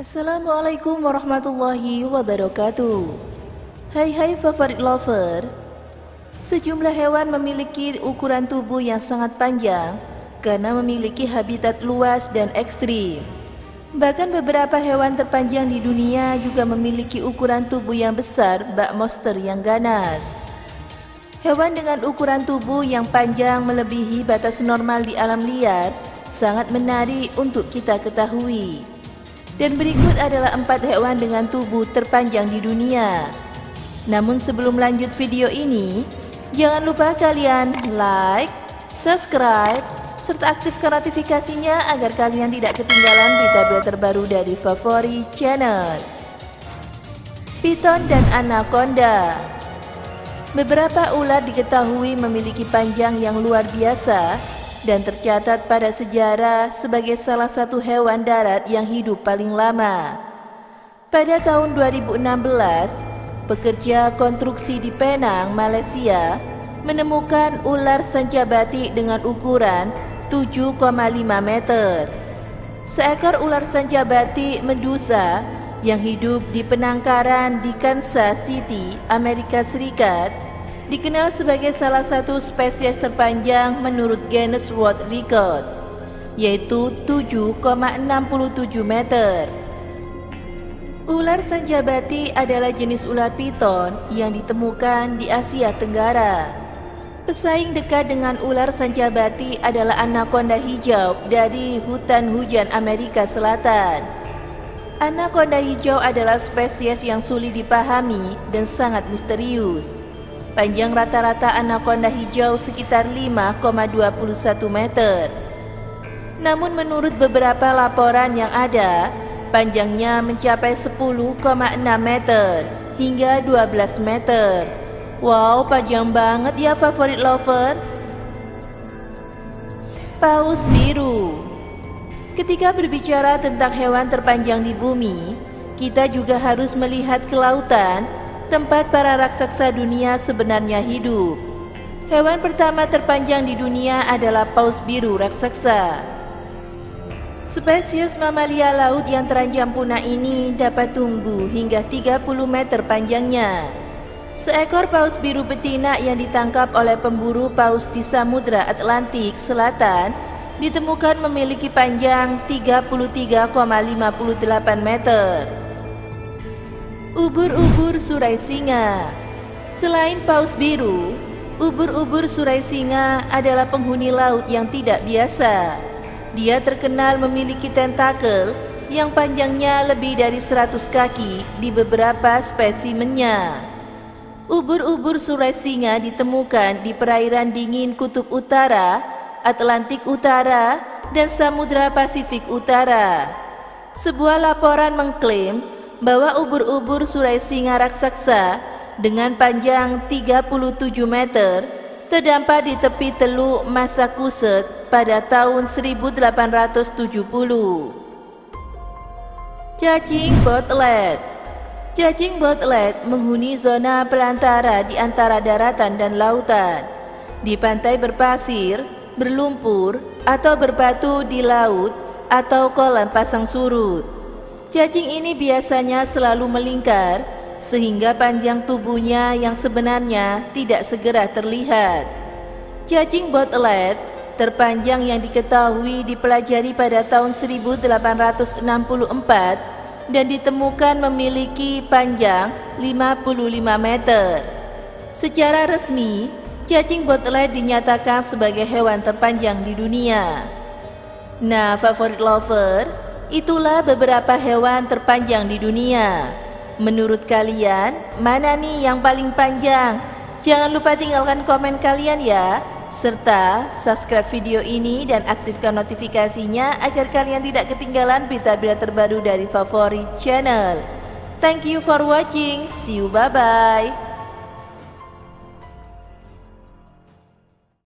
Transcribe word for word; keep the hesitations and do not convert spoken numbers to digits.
Assalamualaikum warahmatullahi wabarakatuh. Hai hai favorit lover. Sejumlah hewan memiliki ukuran tubuh yang sangat panjang karena memiliki habitat luas dan ekstrim. Bahkan beberapa hewan terpanjang di dunia juga memiliki ukuran tubuh yang besar bak monster yang ganas. Hewan dengan ukuran tubuh yang panjang melebihi batas normal di alam liar sangat menarik untuk kita ketahui. Dan berikut adalah empat hewan dengan tubuh terpanjang di dunia. Namun sebelum lanjut video ini, jangan lupa kalian like, subscribe, serta aktifkan notifikasinya agar kalian tidak ketinggalan berita-berita terbaru dari Favorit Channel. Piton dan Anaconda. Beberapa ular diketahui memiliki panjang yang luar biasa dan tercatat pada sejarah sebagai salah satu hewan darat yang hidup paling lama. Pada tahun dua ribu enam belas, pekerja konstruksi di Penang, Malaysia, menemukan ular sanca batik dengan ukuran tujuh koma lima meter. Seekor ular sanca batik Medusa yang hidup di penangkaran di Kansas City, Amerika Serikat, dikenal sebagai salah satu spesies terpanjang menurut Guinness World Record, yaitu tujuh koma enam tujuh meter. Ular sanca batik adalah jenis ular piton yang ditemukan di Asia Tenggara. Pesaing dekat dengan ular sanca batik adalah anaconda hijau dari hutan hujan Amerika Selatan. Anaconda hijau adalah spesies yang sulit dipahami dan sangat misterius. Panjang rata-rata anaconda hijau sekitar lima koma dua satu meter. Namun menurut beberapa laporan yang ada, panjangnya mencapai sepuluh koma enam meter hingga dua belas meter. Wow, panjang banget ya favorit lover. Paus biru. Ketika berbicara tentang hewan terpanjang di bumi, kita juga harus melihat ke lautan, tempat para raksasa dunia sebenarnya hidup. Hewan pertama terpanjang di dunia adalah paus biru raksasa. Spesies mamalia laut yang terancam punah ini dapat tumbuh hingga tiga puluh meter panjangnya. Seekor paus biru betina yang ditangkap oleh pemburu paus di Samudra Atlantik Selatan ditemukan memiliki panjang tiga puluh tiga koma lima delapan meter. Ubur-ubur surai singa. Selain paus biru, ubur-ubur surai singa adalah penghuni laut yang tidak biasa. Dia terkenal memiliki tentakel yang panjangnya lebih dari seratus kaki di beberapa spesimennya. Ubur-ubur surai singa ditemukan di perairan dingin Kutub Utara, Atlantik Utara, dan Samudra Pasifik Utara. Sebuah laporan mengklaim bahwa ubur-ubur surai singa raksasa dengan panjang tiga puluh tujuh meter terdampar di tepi Teluk Massachusetts pada tahun seribu delapan ratus tujuh puluh. Cacing botlet. Cacing botlet menghuni zona pelantara di antara daratan dan lautan, di pantai berpasir, berlumpur, atau berbatu di laut atau kolam pasang surut. Cacing ini biasanya selalu melingkar, sehingga panjang tubuhnya yang sebenarnya tidak segera terlihat. Cacing botlet terpanjang yang diketahui dipelajari pada tahun seribu delapan ratus enam puluh empat dan ditemukan memiliki panjang lima puluh lima meter. Secara resmi, cacing botlet dinyatakan sebagai hewan terpanjang di dunia. Nah, favorit lover, itulah beberapa hewan terpanjang di dunia. Menurut kalian, mana nih yang paling panjang? Jangan lupa tinggalkan komen kalian ya. Serta subscribe video ini dan aktifkan notifikasinya agar kalian tidak ketinggalan berita-berita terbaru dari Favorit Channel. Thank you for watching. See you, bye-bye.